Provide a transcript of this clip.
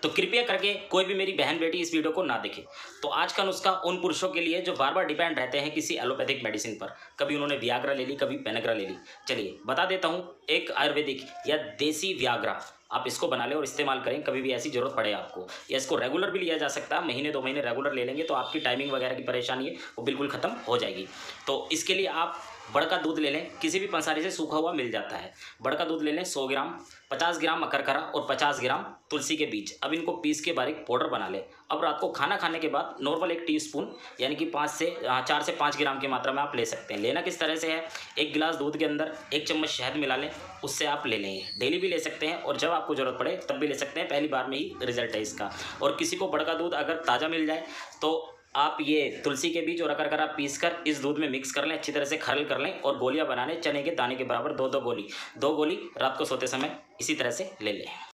तो कृपया करके कोई भी मेरी बहन बेटी इस वीडियो को ना देखे। तो आज का नुस्खा उन पुरुषों के लिए जो बार बार डिपेंड रहते हैं किसी एलोपैथिक मेडिसिन पर। कभी उन्होंने वियाग्रा ले ली, कभी पेनेग्रा ले ली। चलिए बता देता हूँ, एक आयुर्वेदिक या देसी वियाग्रा आप इसको बना लें और इस्तेमाल करें कभी भी ऐसी जरूरत पड़े आपको। या इसको रेगुलर भी लिया जा सकता है, महीने 2 महीने रेगुलर ले लेंगे तो आपकी टाइमिंग वगैरह की परेशानी है वो बिल्कुल ख़त्म हो जाएगी। तो इसके लिए आप बड़का दूध ले लें, किसी भी पंसारी से सूखा हुआ मिल जाता है। बड़का दूध ले लें 100 ग्राम, 50 ग्राम अकरखरा और 50 ग्राम तुलसी के बीज। अब इनको पीस के बारीक पाउडर बना लें। अब रात को खाना खाने के बाद नॉर्मल 1 टीस्पून यानी कि 4 से 5 ग्राम की मात्रा में आप ले सकते हैं। लेना किस तरह से है, 1 गिलास दूध के अंदर 1 चम्मच शहद मिला लें, उससे आप ले लेंगे। डेली भी ले सकते हैं और जब आपको ज़रूरत पड़े तब भी ले सकते हैं, पहली बार में ही रिजल्ट है इसका। और किसी को बड़का दूध अगर ताज़ा मिल जाए तो आप ये तुलसी के बीज और अकरखरा पीस कर इस दूध में मिक्स कर लें, अच्छी तरह से खरल कर लें और गोलियां बना लें चने के दाने के बराबर 2-2 गोली रात को सोते समय इसी तरह से ले लें।